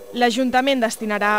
L'Ajuntament destinarà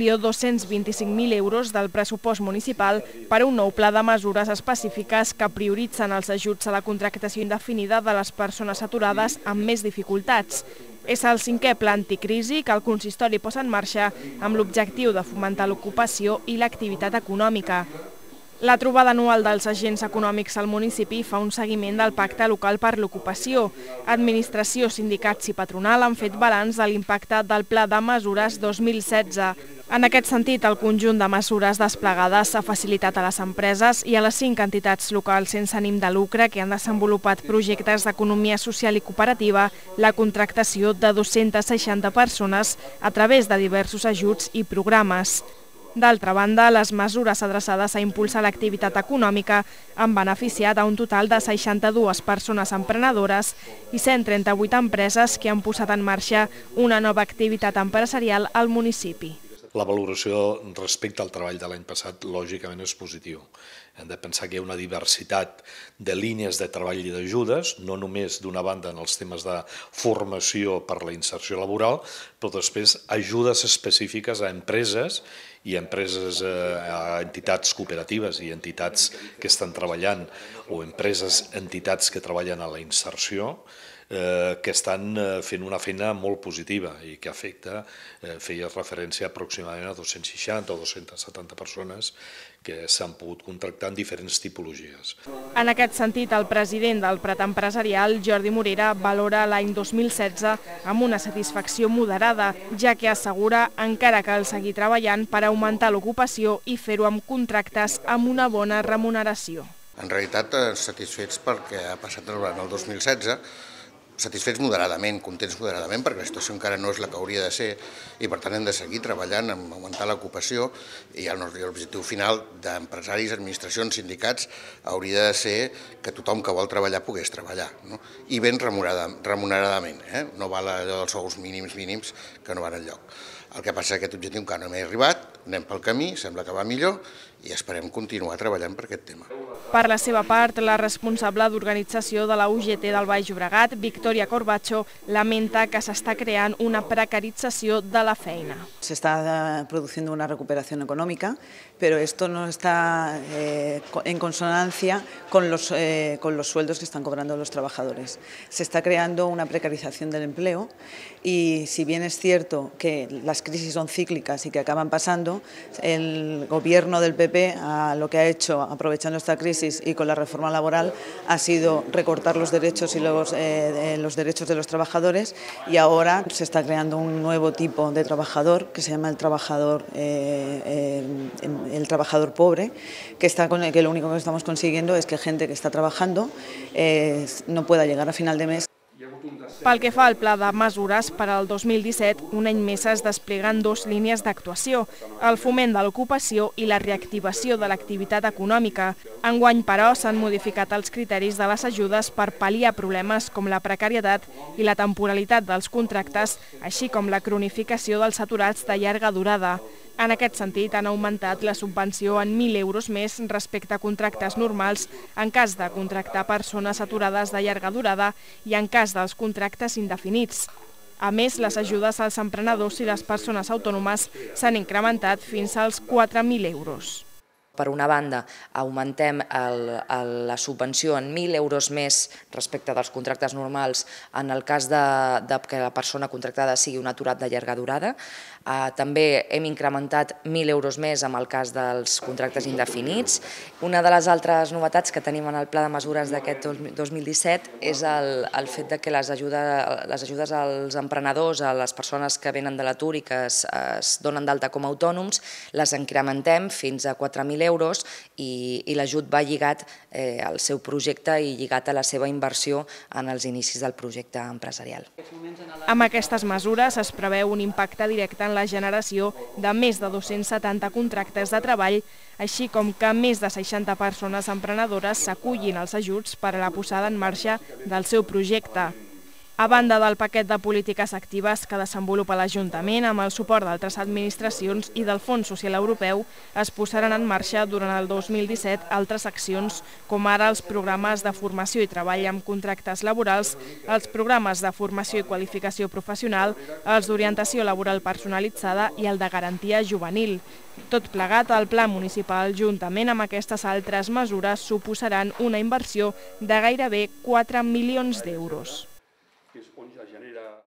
1.225.000 euros del pressupost municipal per a un nou pla de mesures específiques que prioritzen els ajuts a la contractació indefinida de les persones aturades amb més dificultats. És el 5è pla anticrisi que el consistori posa en marxa amb l'objectiu de fomentar l'ocupació i l'activitat econòmica. La trobada anual dels agents econòmics al municipi fa un seguiment del Pacte Local per l'Ocupació. Administració, sindicats i patronal han fet balanç de l'impacte del Pla de Mesures 2016. En aquest sentit, el conjunt de mesures desplegades s'ha facilitat a les empreses i a les 5 entitats locals sense ànim de lucre que han desenvolupat projectes d'economia social i cooperativa la contractació de 260 persones a través de diversos ajuts i programes. D'altra banda, les mesures adreçades a impulsar l'activitat econòmica han beneficiat a un total de 62 persones emprenedores i 138 empreses que han posat en marxa una nova activitat empresarial al municipi. La valoració respecte al treball de l'any passat, lògicament, és positiu. Hem de pensar que hi ha una diversitat de línies de treball i d'ajudes, no només d'una banda en els temes de formació per la inserció laboral, però després ajudes específiques a empreses i a entitats cooperatives i entitats que estan treballant, o entitats que treballen a la inserció, que estan fent una feina molt positiva i que afecta, feia referència aproximadament a 260 o 270 persones que s'han pogut contractar en diferents tipologies. En aquest sentit, el president del Prat Empresarial, Jordi Morera, valora l'any 2016 amb una satisfacció moderada, ja que assegura encara cal seguir treballant per augmentar l'ocupació i fer-ho amb contractes amb una bona remuneració. En realitat, satisfets perquè ha passat durant el 2016, satisfets moderadament, contents moderadament, perquè la situació encara no és la que hauria de ser i per tant hem de seguir treballant en augmentar l'ocupació i l'objectiu final d'empresaris, administracions, sindicats hauria de ser que tothom que vol treballar pogués treballar, i ben remuneradament, no val allò dels sous mínims que no van enlloc. El que passa és que aquest objectiu encara no hem arribat, anem pel camí, sembla que va millor i esperem continuar treballant per aquest tema. Per la seva part, la responsable d'organització de la UGT del Baix Llobregat, Victoria Corbacho, lamenta que s'està creant una precarització de la feina. Se está produciendo una recuperación económica, pero esto no está en consonancia con los sueldos que están cobrando los trabajadores. Se está creando una precarización del empleo y si bien es cierto que las crisis son cíclicas y que acaban pasando, el gobierno del PP lo que ha hecho, aprovechando esta crisis y con la reforma laboral, ha sido recortar los derechos y los derechos de los trabajadores y ahora se está creando un nuevo tipo de trabajador que se llama el trabajador pobre, que lo único que estamos consiguiendo es que gente que está trabajando no pueda llegar a final de mes. Pel que fa al pla de mesures per al 2017, un any més es despleguen 2 línies d'actuació, el foment de l'ocupació i la reactivació de l'activitat econòmica. Enguany, però, s'han modificat els criteris de les ajudes per pal·liar problemes com la precarietat i la temporalitat dels contractes, així com la cronificació dels aturats de llarga durada. En aquest sentit, han augmentat la subvenció en 1.000 euros més respecte a contractes normals en cas de contractar persones aturades de llarga durada i en cas dels contractes indefinits. A més, les ajudes als emprenedors i les persones autònomes s'han incrementat fins als 4.000 euros. Per una banda, augmentem la subvenció en 1.000 euros més respecte dels contractes normals en el cas que la persona contractada sigui un aturat de llarga durada. També hem incrementat 1.000 euros més en el cas dels contractes indefinits. Una de les altres novetats que tenim en el pla de mesures d'aquest 2017 és el fet que les ajudes als emprenedors, a les persones que venen de l'atur i que es donen d'alta com a autònoms, les incrementem fins a 4.000 euros i l'ajut va lligat al seu projecte i lligat a la seva inversió en els inicis del projecte empresarial. Amb aquestes mesures es preveu un impacte directe en la generació de més de 270 contractes de treball, així com que més de 60 persones emprenedores s'acullin als ajuts per a la posada en marxa del seu projecte. A banda del paquet de polítiques actives que desenvolupa l'Ajuntament amb el suport d'altres administracions i del Fons Social Europeu, es posaran en marxa durant el 2017 altres accions com ara els programes de formació i treball amb contractes laborals, els programes de formació i qualificació professional, els d'orientació laboral personalitzada i el de garantia juvenil. Tot plegat, el Pla Municipal, juntament amb aquestes altres mesures, suposaran una inversió de gairebé 4 milions d'euros.